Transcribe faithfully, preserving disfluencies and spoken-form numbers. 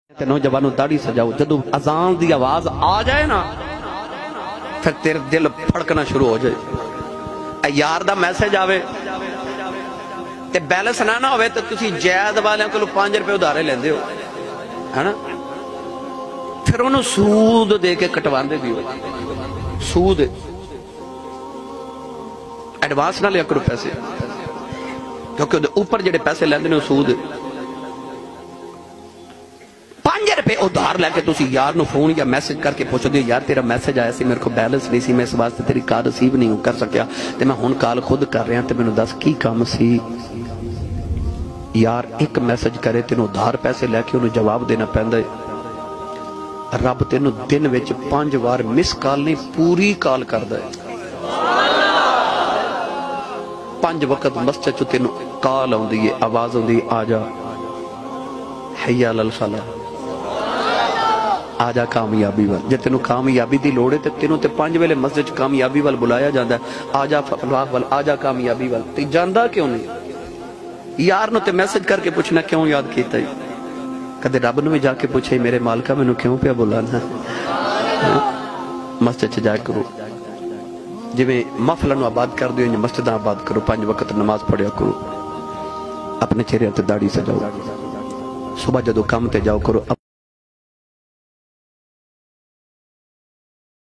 نوجوانوں داڑھی سجاؤ، جدو اذان دی آواز آ جائے نا پھر تیرے دل پھڑکنا شروع ہو جائے. اے یار دا میسج آوے تے بیلنس نہ نہ ہوئے تو تسی جائز والے کو پانچ روپے ادھارے لیندے ہو ہے نا، پھر انہوں سود دے کے کٹواندے بھی ہو. سود ایڈوانس نہ لیا کرو پیسے، کیونکہ اوپر جڑے پیسے لیندے نے سود. پانچ روپے ادھار لے کے تسی یار نو فون یا میسج کر کے پوچھو دیو یار تیرا میسج آیا سی میرے کو بیلنس نہیں سی، میں اس واسطے تیری کال ریسیو نہیں کر سکیا تے میں ہن کال خود کر رہا تے میں نے دس کی کام سی. یار ایک میسج کرے تینوں ادھار پیسے لے کے انہوں جواب دینا پہندا ہے. رب تینوں دن وچ پانچ وار مس کال نہیں پوری کال کردا ہے. پانچ وقت مسجد چ تینوں کال آندی ہے، آواز آندی ہے آ جا حی علی الفلاح، آ جا کامیابی وال. جے تینوں کامیابی دی لوڑ ہے تے تینوں تے پانچ ویلے مسجد کامیابی وال بلایا جاندا ہے، آ جا فلاح وال، آ جا کامیابی وال. تے جاندا کیوں نہیں؟ یار نو تے میسج کر کے پوچھنا کیوں یاد کیتا ہے؟ کدے رب نو بھی جا کے پوچھے میرے مالکا مینوں کیوں پیا بلانا؟ مسجد چ جا کرو، جویں محفلاں نو آباد کر دیو انج مسجداں آباد کرو، پانچ وقت نماز پڑھیا کرو، اپنے چہرے تے داڑھی سجاؤ. صبح جدو کام تے جاؤ کرو